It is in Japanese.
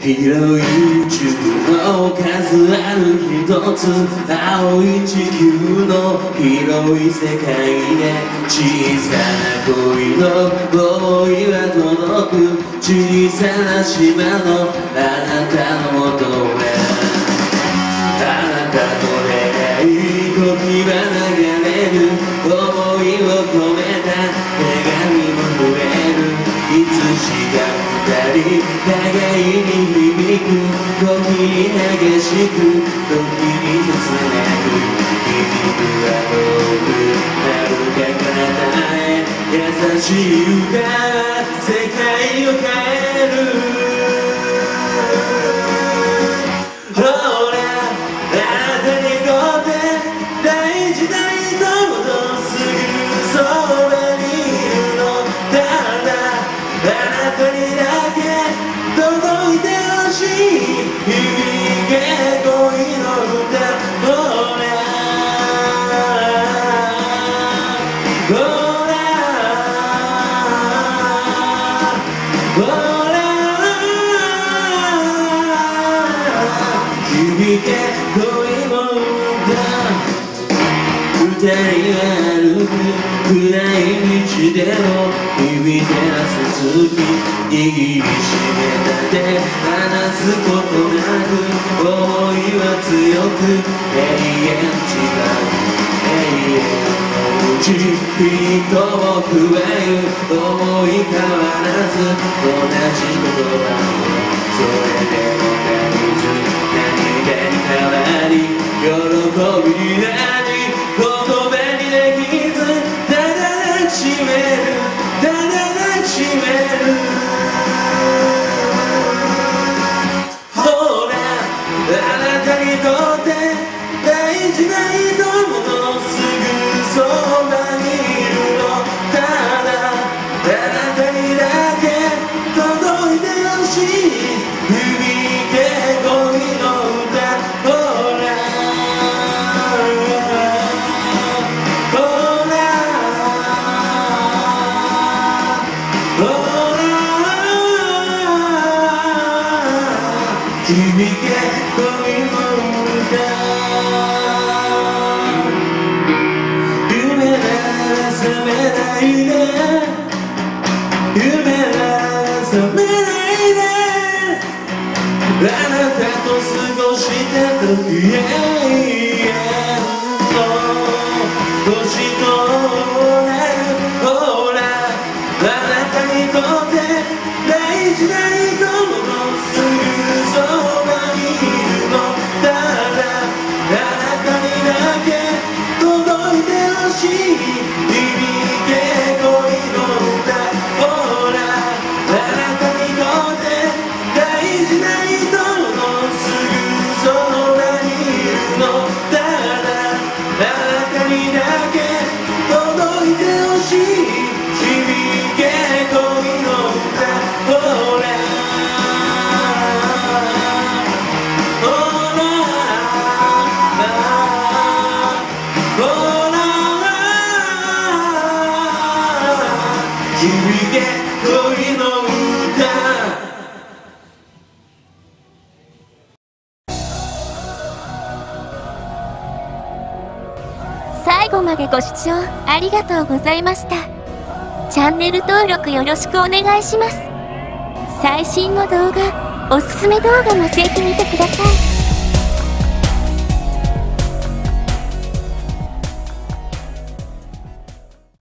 広い宇宙の数ある一つ、青い地球の広い世界で、小さな恋の想いは届く、小さな島のあなたの元へ。あなたと出会い、時は流れる、想いを込めた手紙も触れる。いつしか二人互いに響く、時に激しく、時に切なく、響くは遠く遥か彼方へ。優しい歌は世界を変える。ほら、あなたにとって大事な人ほどすぐそばにいるの。ただあなたにだけ届いてほしい、響け恋の歌。ほらほらほら、響け恋の歌。二人は歩く暗い道でも響けなさつき、握りしめた手離すことなく、想いは強く永遠近く、永遠のうち人を加える思い変わらず同じ言葉を、それでも何かに変わり喜びになり、言葉にできずただ抱きしめる、ただ抱きしめる。ほら、あなたにとって大事な人もすぐそばにいるの。ただあなたにだけ届いてほしい、響け恋の歌。ほらほらほら、響け恋の歌。夢なら覚めないで、夢なら覚めないで、あなたと過ごした時へ年となる。ほら、あなたにとって大事な人もすぐそばにいるの。ただあなたにだけ届いてほしい、響け恋の歌。ほら、あなたにとって大事な人もすぐそばにいるの。ただあなたにだけ届いてほしい、響け恋の歌。ほらほらほら、響け恋の歌。 最後までご視聴ありがとうございました。チャンネル登録よろしくお願いします。最新の動画、おすすめ動画もぜひ見てください。